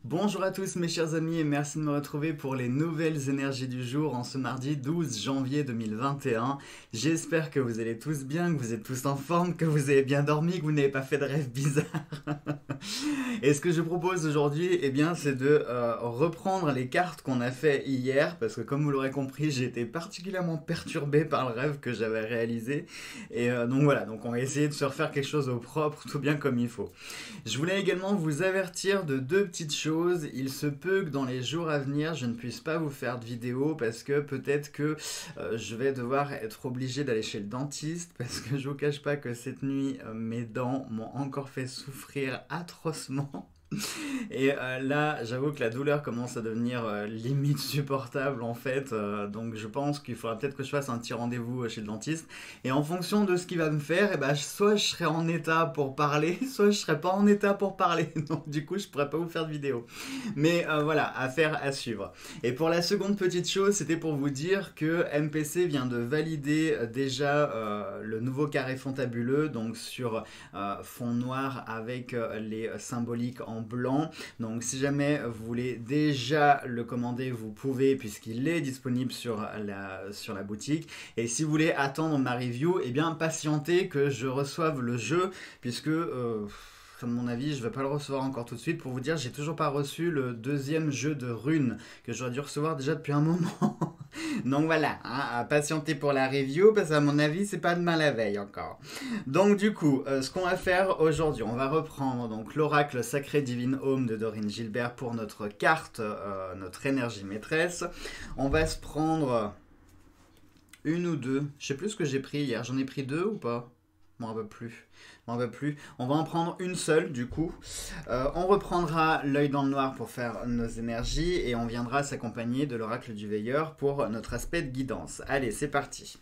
Bonjour à tous mes chers amis et merci de me retrouver pour les nouvelles énergies du jour en ce mardi 12 janvier 2021. J'espère que vous allez tous bien, que vous êtes tous en forme, que vous avez bien dormi, que vous n'avez pas fait de rêves bizarres. Et ce que je propose aujourd'hui, eh bien, c'est de reprendre les cartes qu'on a fait hier, parce que comme vous l'aurez compris, j'ai été particulièrement perturbé par le rêve que j'avais réalisé. Et donc voilà, donc on va essayer de se refaire quelque chose au propre, tout bien comme il faut. Je voulais également vous avertir de deux petites choses. Il se peut que dans les jours à venir, je ne puisse pas vous faire de vidéo parce que peut-être que je vais devoir être obligé d'aller chez le dentiste parce que je vous cache pas que cette nuit, mes dents m'ont encore fait souffrir atrocement. Et là, j'avoue que la douleur commence à devenir limite supportable en fait. Donc je pense qu'il faudra peut-être que je fasse un petit rendez-vous chez le dentiste. Et en fonction de ce qu'il va me faire, eh ben, soit je serai en état pour parler, soit je serai pas en état pour parler. Donc du coup, je pourrais pas vous faire de vidéo. Mais voilà, affaire à suivre. Et pour la seconde petite chose, c'était pour vous dire que MPC vient de valider déjà le nouveau carré fondabuleux, donc sur fond noir avec les symboliques en blanc. Donc si jamais vous voulez déjà le commander, vous pouvez puisqu'il est disponible sur la boutique. Et si vous voulez attendre ma review, eh bien patientez que je reçoive le jeu puisque... à mon avis, je ne vais pas le recevoir encore tout de suite. Pour vous dire, j'ai toujours pas reçu le deuxième jeu de runes que j'aurais dû recevoir déjà depuis un moment. Donc voilà, hein, à patienter pour la review parce qu'à mon avis, c'est pas demain la veille encore. Donc du coup, ce qu'on va faire aujourd'hui, on va reprendre donc l'oracle sacré divine Home de Dorine Gilbert pour notre carte, notre énergie maîtresse. On va se prendre une ou deux. Je sais plus ce que j'ai pris hier. J'en ai pris deux ou pas? Je m'en rappelle plus. On va en prendre une seule du coup. On reprendra l'œil dans le noir pour faire nos énergies et on viendra s'accompagner de l'oracle du veilleur pour notre aspect de guidance. Allez, c'est parti.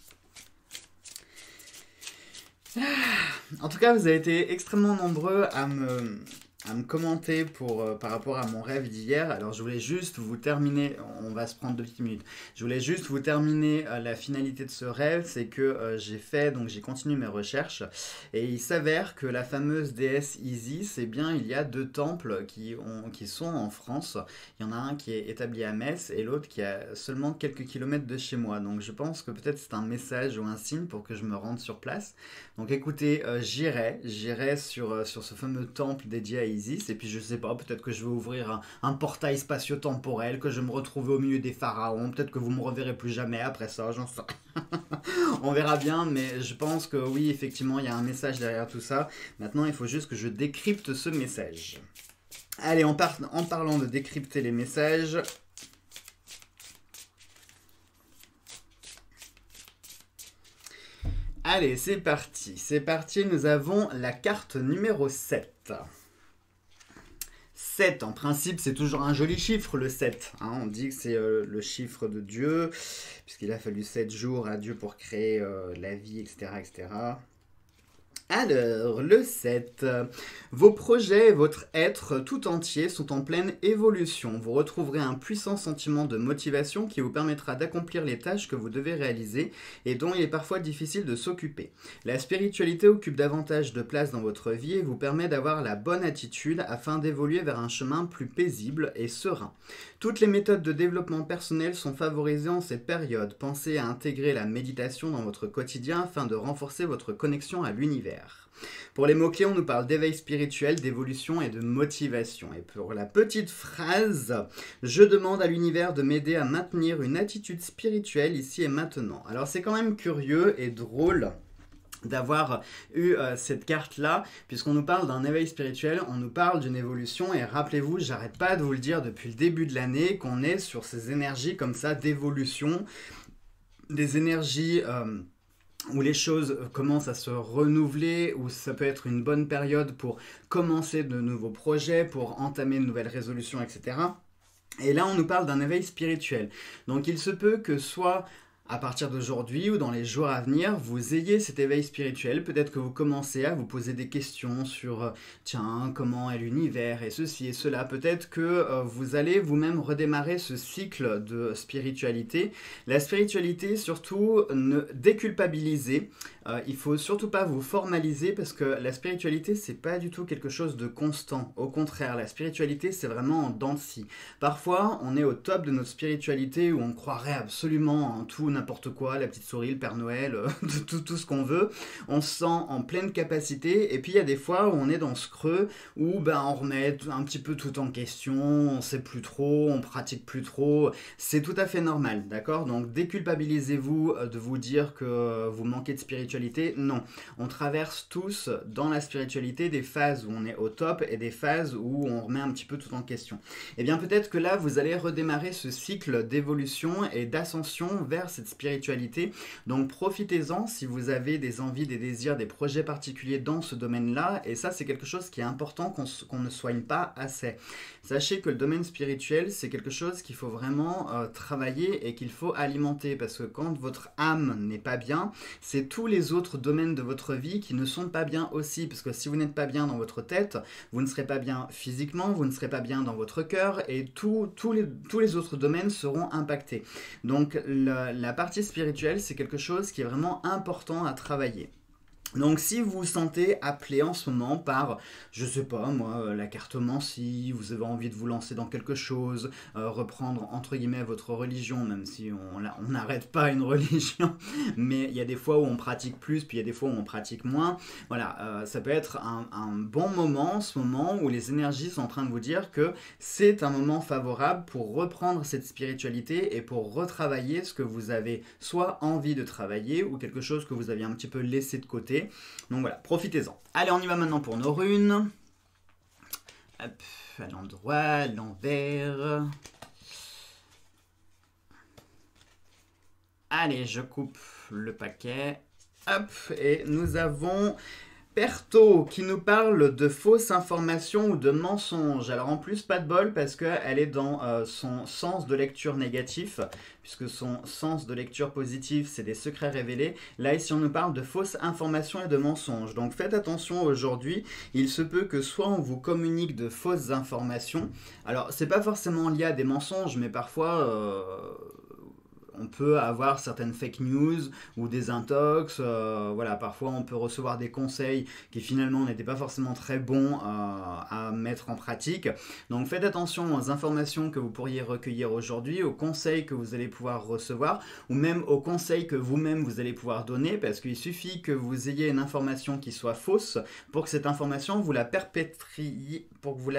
En tout cas, vous avez été extrêmement nombreux à me commenter par rapport à mon rêve d'hier. Alors je voulais juste vous terminer, on va se prendre 2 petites minutes, je voulais juste vous terminer la finalité de ce rêve, c'est que j'ai continué mes recherches et il s'avère que la fameuse déesse Isis, eh bien il y a deux temples qui sont en France. Il y en a un qui est établi à Metz et l'autre qui est à seulement quelques kilomètres de chez moi. Donc je pense que peut-être c'est un message ou un signe pour que je me rende sur place. Donc écoutez, j'irai sur ce fameux temple dédié à Isis, et puis je sais pas, peut-être que je vais ouvrir un portail spatio-temporel, que je vais me retrouver au milieu des pharaons, peut-être que vous me reverrez plus jamais après ça, j'en sais. On verra bien, mais je pense que oui, effectivement, il y a un message derrière tout ça. Maintenant, il faut juste que je décrypte ce message. Allez, en parlant de décrypter les messages... Allez, c'est parti, nous avons la carte numéro 7. 7, en principe, c'est toujours un joli chiffre, le 7. Hein, on dit que c'est le chiffre de Dieu, puisqu'il a fallu 7 jours à Dieu pour créer la vie, etc., etc. Alors, le 7. Vos projets et votre être tout entier sont en pleine évolution. Vous retrouverez un puissant sentiment de motivation qui vous permettra d'accomplir les tâches que vous devez réaliser et dont il est parfois difficile de s'occuper. La spiritualité occupe davantage de place dans votre vie et vous permet d'avoir la bonne attitude afin d'évoluer vers un chemin plus paisible et serein. Toutes les méthodes de développement personnel sont favorisées en cette période. Pensez à intégrer la méditation dans votre quotidien afin de renforcer votre connexion à l'univers. Pour les mots-clés, on nous parle d'éveil spirituel, d'évolution et de motivation. Et pour la petite phrase, je demande à l'univers de m'aider à maintenir une attitude spirituelle ici et maintenant. Alors c'est quand même curieux et drôle d'avoir eu cette carte-là, puisqu'on nous parle d'un éveil spirituel, on nous parle d'une évolution, et rappelez-vous, j'arrête pas de vous le dire depuis le début de l'année, qu'on est sur ces énergies comme ça d'évolution, des énergies... où les choses commencent à se renouveler, où ça peut être une bonne période pour commencer de nouveaux projets, pour entamer de nouvelles résolutions, etc. Et là, on nous parle d'un éveil spirituel. Donc il se peut que soit à partir d'aujourd'hui ou dans les jours à venir, vous ayez cet éveil spirituel. Peut-être que vous commencez à vous poser des questions sur, tiens, comment est l'univers et ceci et cela. Peut-être que vous allez vous-même redémarrer ce cycle de spiritualité. La spiritualité, surtout, ne déculpabilisez. Il faut surtout pas vous formaliser parce que la spiritualité, c'est pas du tout quelque chose de constant. Au contraire, la spiritualité, c'est vraiment en dents de scie. Parfois, on est au top de notre spiritualité où on croirait absolument en tout, n'importe quoi, la petite souris, le Père Noël, tout ce qu'on veut. On se sent en pleine capacité. Et puis, il y a des fois où on est dans ce creux où on remet un petit peu tout en question, on sait plus trop, on pratique plus trop. C'est tout à fait normal, d'accord? Donc, déculpabilisez-vous de vous dire que vous manquez de spiritualité. Non, on traverse tous dans la spiritualité des phases où on est au top et des phases où on remet un petit peu tout en question. Et bien peut-être que là, vous allez redémarrer ce cycle d'évolution et d'ascension vers cette spiritualité. Donc profitez-en si vous avez des envies, des désirs, des projets particuliers dans ce domaine-là. Et ça, c'est quelque chose qui est important qu'on ne soigne pas assez. Sachez que le domaine spirituel, c'est quelque chose qu'il faut vraiment travailler et qu'il faut alimenter. Parce que quand votre âme n'est pas bien, c'est tous les autres domaines de votre vie qui ne sont pas bien aussi. Parce que si vous n'êtes pas bien dans votre tête, vous ne serez pas bien physiquement, vous ne serez pas bien dans votre cœur et tous les autres domaines seront impactés. Donc la partie spirituelle, c'est quelque chose qui est vraiment important à travailler. Donc si vous vous sentez appelé en ce moment par, je sais pas moi, la cartomancie, vous avez envie de vous lancer dans quelque chose, reprendre entre guillemets votre religion, même si on n'arrête pas une religion, mais il y a des fois où on pratique plus, puis il y a des fois où on pratique moins. Voilà, ça peut être un bon moment en ce moment où les énergies sont en train de vous dire que c'est un moment favorable pour reprendre cette spiritualité et pour retravailler ce que vous avez soit envie de travailler ou quelque chose que vous aviez un petit peu laissé de côté. Donc voilà, profitez-en. Allez, on y va maintenant pour nos runes. Hop, à l'endroit, à l'envers. Allez, je coupe le paquet. Hop, et nous avons Perto qui nous parle de fausses informations ou de mensonges. Alors en plus, pas de bol parce qu'elle est dans son sens de lecture négatif, puisque son sens de lecture positif, c'est des secrets révélés. Là, ici, on nous parle de fausses informations et de mensonges. Donc faites attention aujourd'hui, il se peut que soit on vous communique de fausses informations. Alors, c'est pas forcément lié à des mensonges, mais parfois... on peut avoir certaines fake news ou des intox, voilà, parfois on peut recevoir des conseils qui finalement n'étaient pas forcément très bons à mettre en pratique. Donc faites attention aux informations que vous pourriez recueillir aujourd'hui, aux conseils que vous allez pouvoir recevoir, ou même aux conseils que vous-même vous allez pouvoir donner, parce qu'il suffit que vous ayez une information qui soit fausse pour que cette information vous la perpétriez, pour que vous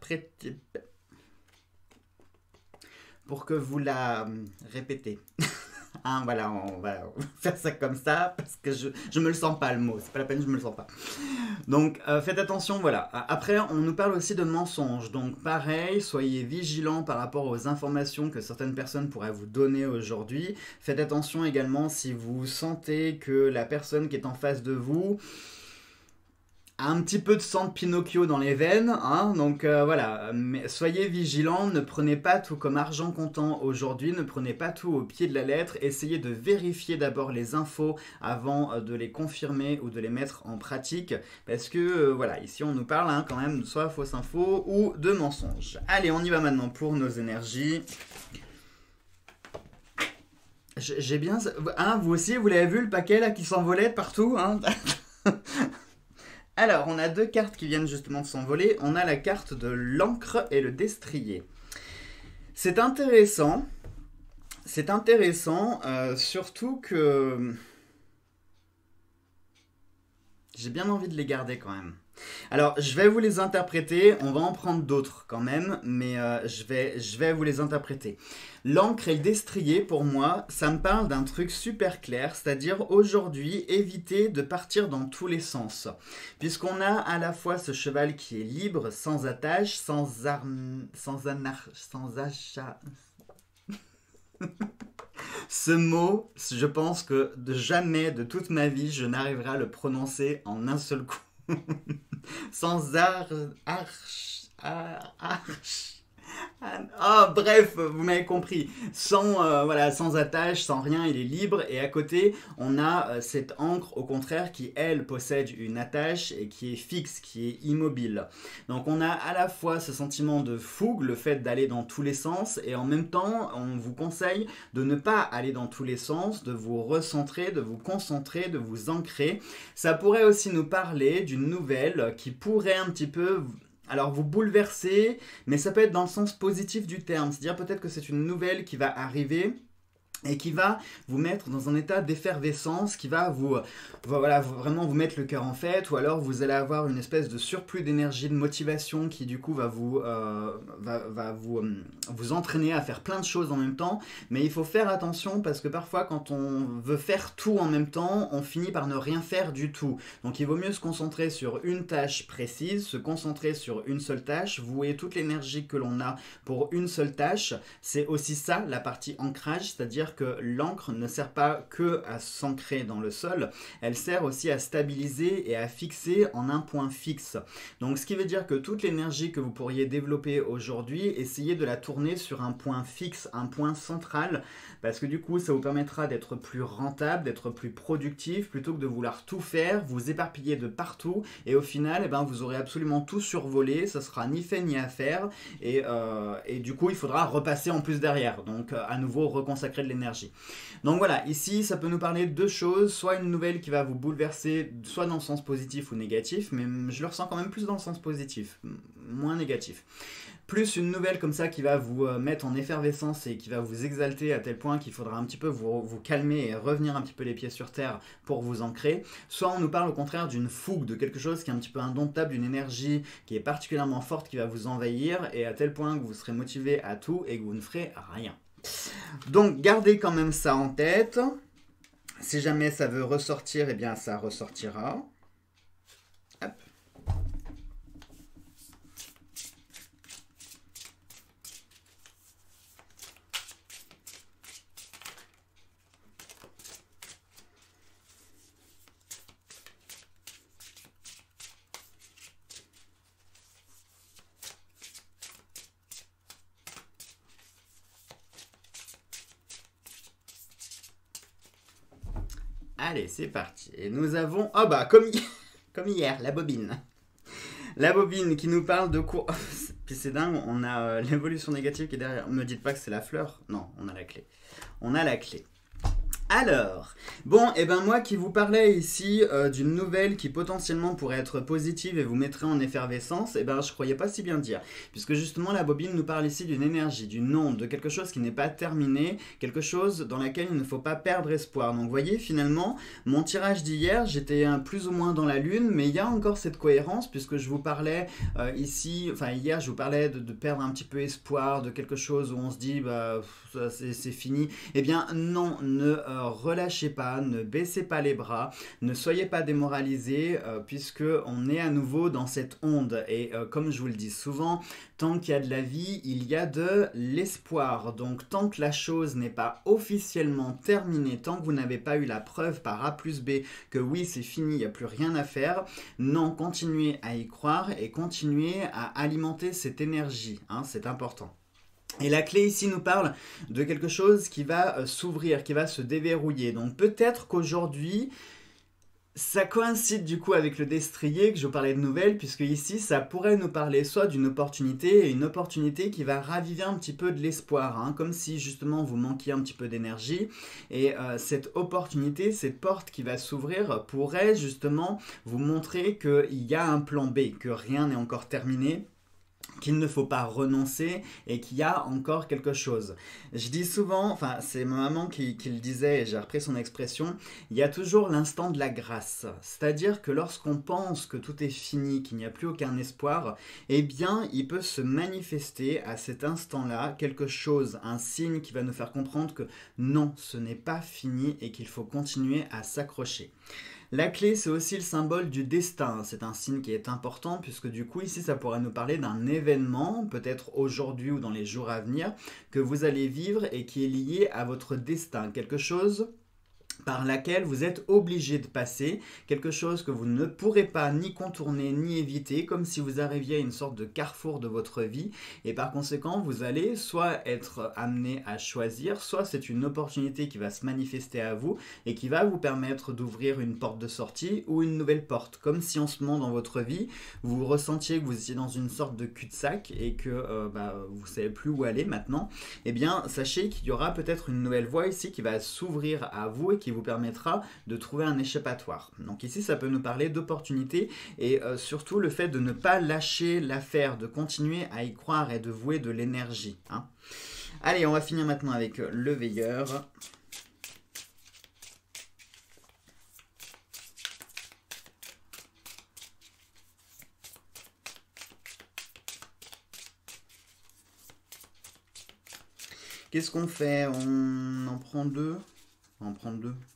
la répétez. Hein, voilà, on va faire ça comme ça, parce que je me le sens pas le mot, c'est pas la peine, je me le sens pas. Donc faites attention, voilà. Après, on nous parle aussi de mensonges, donc pareil, soyez vigilants par rapport aux informations que certaines personnes pourraient vous donner aujourd'hui. Faites attention également si vous sentez que la personne qui est en face de vous a un petit peu de sang de Pinocchio dans les veines, hein, donc voilà, mais soyez vigilants, ne prenez pas tout comme argent comptant aujourd'hui, ne prenez pas tout au pied de la lettre, essayez de vérifier d'abord les infos avant de les confirmer ou de les mettre en pratique, parce que voilà, ici on nous parle hein, quand même soit fausses infos ou de mensonges. Allez, on y va maintenant pour nos énergies. J'ai bien... Hein, vous aussi, vous l'avez vu le paquet là qui s'envolait de partout hein. Alors, on a deux cartes qui viennent justement de s'envoler. On a la carte de l'encre et le destrier. C'est intéressant. C'est intéressant, surtout que... j'ai bien envie de les garder quand même. Alors, je vais vous les interpréter, on va en prendre d'autres quand même, mais je vais vous les interpréter. L'encre et le destrier, pour moi, ça me parle d'un truc super clair, c'est-à-dire aujourd'hui, éviter de partir dans tous les sens. Puisqu'on a à la fois ce cheval qui est libre, sans attache, sans achat... Ce mot, je pense que jamais de toute ma vie, je n'arriverai à le prononcer en un seul coup. Sans Bref, vous m'avez compris. Sans, voilà, sans attache, sans rien, il est libre. Et à côté, on a cette encre, au contraire, qui, elle, possède une attache et qui est fixe, qui est immobile. Donc on a à la fois ce sentiment de fougue, le fait d'aller dans tous les sens, et en même temps, on vous conseille de ne pas aller dans tous les sens, de vous recentrer, de vous concentrer, de vous ancrer. Ça pourrait aussi nous parler d'une nouvelle qui pourrait un petit peu... Alors vous bouleverser, mais ça peut être dans le sens positif du terme. C'est-à-dire peut-être que c'est une nouvelle qui va arriver et qui va vous mettre dans un état d'effervescence, qui va vous, voilà, vraiment vous mettre le cœur en fête, ou alors vous allez avoir une espèce de surplus d'énergie, de motivation qui du coup va vous entraîner à faire plein de choses en même temps. Mais il faut faire attention parce que parfois quand on veut faire tout en même temps, on finit par ne rien faire du tout. Donc il vaut mieux se concentrer sur une tâche précise, se concentrer sur une seule tâche, vouer toute l'énergie que l'on a pour une seule tâche. C'est aussi ça la partie ancrage, c'est-à-dire que l'encre ne sert pas que à s'ancrer dans le sol, elle sert aussi à stabiliser et à fixer en un point fixe. Donc ce qui veut dire que toute l'énergie que vous pourriez développer aujourd'hui, essayez de la tourner sur un point fixe, un point central, parce que du coup ça vous permettra d'être plus rentable, d'être plus productif, plutôt que de vouloir tout faire, vous éparpiller de partout, et au final eh ben, vous aurez absolument tout survolé, ça sera ni fait ni à faire, et du coup il faudra repasser en plus derrière, donc à nouveau reconsacrer de l'énergie. Donc voilà, ici ça peut nous parler de deux choses, soit une nouvelle qui va vous bouleverser, soit dans le sens positif ou négatif, mais je le ressens quand même plus dans le sens positif, moins négatif. Plus une nouvelle comme ça qui va vous mettre en effervescence et qui va vous exalter à tel point qu'il faudra un petit peu vous calmer et revenir un petit peu les pieds sur terre pour vous ancrer. Soit on nous parle au contraire d'une fougue, de quelque chose qui est un petit peu indomptable, d'une énergie qui est particulièrement forte qui va vous envahir et à tel point que vous serez motivé à tout et que vous ne ferez rien. Donc gardez quand même ça en tête. Si jamais ça veut ressortir, eh bien ça ressortira. Hop. Allez, c'est parti. Et nous avons... Oh bah, comme hier, la bobine. La bobine qui nous parle de quoi. Puis c'est dingue, on a l'évolution négative qui est derrière. Ne me dites pas que c'est la fleur. Non, on a la clé. On a la clé. Alors, bon, et ben moi qui vous parlais ici d'une nouvelle qui potentiellement pourrait être positive et vous mettrait en effervescence, et ben je croyais pas si bien dire, puisque justement la bobine nous parle ici d'une énergie, d'une onde, de quelque chose qui n'est pas terminé, quelque chose dans laquelle il ne faut pas perdre espoir. Donc vous voyez, finalement, mon tirage d'hier, j'étais plus ou moins dans la lune, mais il y a encore cette cohérence, puisque je vous parlais ici, enfin hier je vous parlais de perdre un petit peu espoir, de quelque chose où on se dit, bah c'est fini. Eh bien non, ne relâchez pas, ne baissez pas les bras, ne soyez pas démoralisés puisque on est à nouveau dans cette onde et comme je vous le dis souvent, tant qu'il y a de la vie, il y a de l'espoir. Donc tant que la chose n'est pas officiellement terminée, tant que vous n'avez pas eu la preuve par A plus B que oui c'est fini, il n'y a plus rien à faire, non, continuez à y croire et continuez à alimenter cette énergie, hein, c'est important. Et la clé ici nous parle de quelque chose qui va s'ouvrir, qui va se déverrouiller. Donc peut-être qu'aujourd'hui, ça coïncide du coup avec le destrier que je vous parlais de nouvelles, puisque ici ça pourrait nous parler soit d'une opportunité, et une opportunité qui va raviver un petit peu de l'espoir, hein, comme si justement vous manquiez un petit peu d'énergie. Et cette opportunité, cette porte qui va s'ouvrir pourrait justement vous montrer qu'il y a un plan B, que rien n'est encore terminé, qu'il ne faut pas renoncer et qu'il y a encore quelque chose. Je dis souvent, enfin c'est ma maman qui le disait et j'ai repris son expression, il y a toujours l'instant de la grâce. C'est-à-dire que lorsqu'on pense que tout est fini, qu'il n'y a plus aucun espoir, eh bien il peut se manifester à cet instant-là quelque chose, un signe qui va nous faire comprendre que non, ce n'est pas fini et qu'il faut continuer à s'accrocher. La clé, c'est aussi le symbole du destin. C'est un signe qui est important puisque du coup, ici, ça pourrait nous parler d'un événement, peut-être aujourd'hui ou dans les jours à venir, que vous allez vivre et qui est lié à votre destin. Quelque chose par laquelle vous êtes obligé de passer, quelque chose que vous ne pourrez pas ni contourner ni éviter, comme si vous arriviez à une sorte de carrefour de votre vie, et par conséquent vous allez soit être amené à choisir, soit c'est une opportunité qui va se manifester à vous et qui va vous permettre d'ouvrir une porte de sortie ou une nouvelle porte, comme si en ce moment dans votre vie vous ressentiez que vous étiez dans une sorte de cul-de-sac et que vous ne savez plus où aller maintenant. Eh bien sachez qu'il y aura peut-être une nouvelle voie ici qui va s'ouvrir à vous et qui vous permettra de trouver un échappatoire. Donc ici, ça peut nous parler d'opportunités et surtout le fait de ne pas lâcher l'affaire, de continuer à y croire et de vouer de l'énergie. Hein. Allez, on va finir maintenant avec le veilleur. Qu'est-ce qu'on fait? On en prend deux? On va en prendre deux.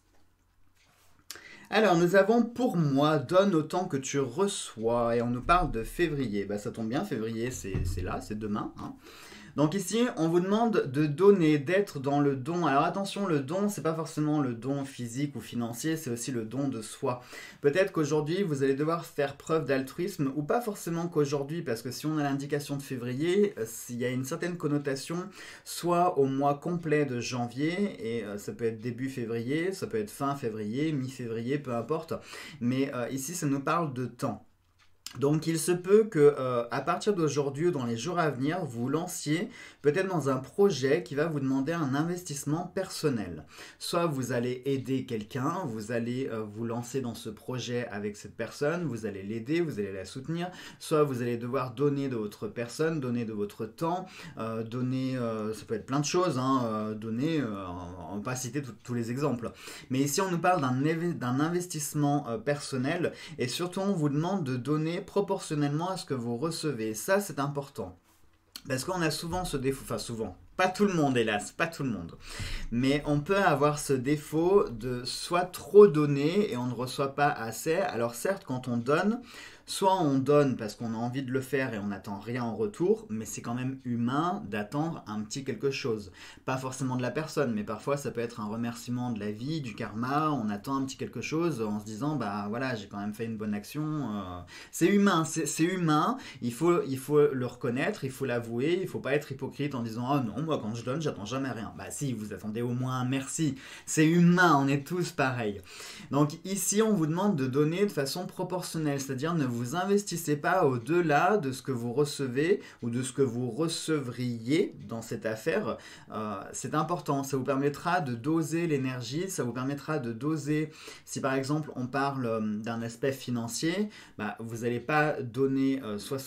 Alors, nous avons pour moi, donne autant que tu reçois, et on nous parle de février. Bah, ça tombe bien, février, c'est là, c'est demain. Hein. Donc ici, on vous demande de donner, d'être dans le don. Alors attention, le don, c'est pas forcément le don physique ou financier, c'est aussi le don de soi. Peut-être qu'aujourd'hui, vous allez devoir faire preuve d'altruisme, ou pas forcément qu'aujourd'hui, parce que si on a l'indication de février, il y a une certaine connotation, soit au mois complet de janvier, et ça peut être début février, ça peut être fin février, mi-février, peu importe. Mais ici, ça nous parle de temps. Donc il se peut que à partir d'aujourd'hui ou dans les jours à venir, vous vous lanciez peut-être dans un projet qui va vous demander un investissement personnel. Soit vous allez aider quelqu'un, vous allez vous lancer dans ce projet avec cette personne, vous allez l'aider, vous allez la soutenir, soit vous allez devoir donner de votre personne, donner de votre temps, donner, ça peut être plein de choses, hein, donner, on ne va pas citer tous les exemples. Mais ici on nous parle d'un investissement personnel et surtout on vous demande de donner proportionnellement à ce que vous recevez. Ça, c'est important. Parce qu'on a souvent ce défaut, enfin souvent, pas tout le monde hélas, pas tout le monde, mais on peut avoir ce défaut de soit trop donner et on ne reçoit pas assez. Alors certes, quand on donne, soit on donne parce qu'on a envie de le faire et on n'attend rien en retour, mais c'est quand même humain d'attendre un petit quelque chose. Pas forcément de la personne, mais parfois ça peut être un remerciement de la vie, du karma, on attend un petit quelque chose en se disant, bah voilà, j'ai quand même fait une bonne action. C'est humain, c'est humain, il faut le reconnaître, il faut l'avouer, il ne faut pas être hypocrite en disant, ah non, moi quand je donne, j'attends jamais rien. Bah si, vous attendez au moins un merci, c'est humain, on est tous pareils. Donc ici, on vous demande de donner de façon proportionnelle, c'est-à-dire ne vous investissez pas au-delà de ce que vous recevez ou de ce que vous recevriez dans cette affaire. C'est important, ça vous permettra de doser l'énergie, ça vous permettra de doser, si par exemple on parle d'un aspect financier, bah, vous n'allez pas donner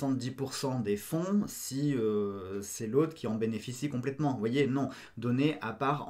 70% des fonds si c'est l'autre qui en bénéficie complètement. Vous voyez, non, donner à part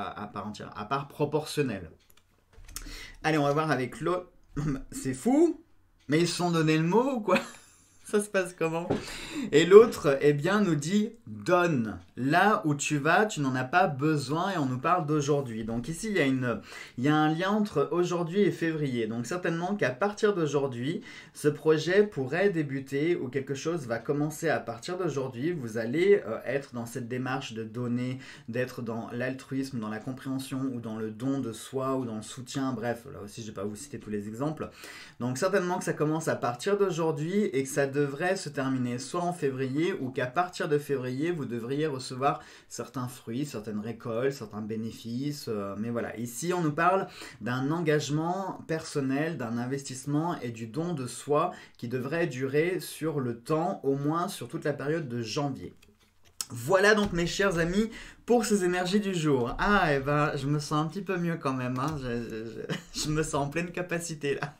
proportionnelle. Allez, on va voir avec l'autre. C'est fou, mais ils se sont donné le mot ou quoi? Ça se passe comment? Et l'autre, eh bien, nous dit « donne ». Là où tu vas, tu n'en as pas besoin et on nous parle d'aujourd'hui. Donc ici, il y a un lien entre aujourd'hui et février. Donc certainement qu'à partir d'aujourd'hui, ce projet pourrait débuter ou quelque chose va commencer à partir d'aujourd'hui. Vous allez être dans cette démarche de donner, d'être dans l'altruisme, dans la compréhension ou dans le don de soi ou dans le soutien. Bref, là aussi, je ne vais pas vous citer tous les exemples. Donc certainement que ça commence à partir d'aujourd'hui et que ça devrait se terminer soit en février ou qu'à partir de février, vous devriez recevoir certains fruits, certaines récoltes, certains bénéfices. Mais voilà, ici on nous parle d'un engagement personnel, d'un investissement et du don de soi qui devrait durer sur le temps, au moins sur toute la période de janvier. Voilà donc mes chers amis pour ces énergies du jour. Ah et ben je me sens un petit peu mieux quand même, hein. Je me sens en pleine capacité là.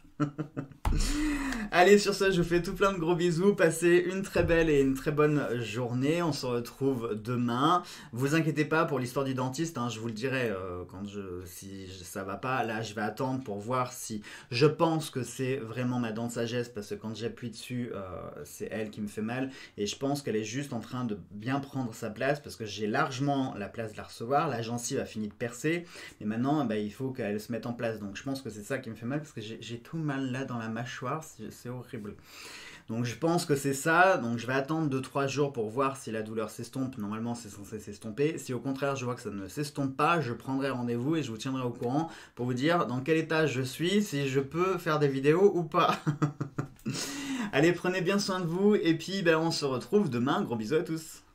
Allez, sur ce, je vous fais tout plein de gros bisous. Passez une très belle et une très bonne journée. On se retrouve demain. Vous inquiétez pas pour l'histoire du dentiste, hein, je vous le dirai si ça va pas. Là, je vais attendre pour voir si je pense que c'est vraiment ma dent de sagesse parce que quand j'appuie dessus, c'est elle qui me fait mal. Et je pense qu'elle est juste en train de bien prendre sa place parce que j'ai largement la place de la recevoir. La gencive a fini de percer. Mais maintenant, il faut qu'elle se mette en place. Donc, je pense que c'est ça qui me fait mal parce que j'ai tout mal là dans la mâchoire, c'est horrible. Donc je pense que c'est ça, donc je vais attendre 2-3 jours pour voir si la douleur s'estompe, normalement c'est censé s'estomper. Si au contraire je vois que ça ne s'estompe pas, je prendrai rendez-vous et je vous tiendrai au courant pour vous dire dans quel état je suis, si je peux faire des vidéos ou pas. Allez, prenez bien soin de vous et puis on se retrouve demain, gros bisous à tous.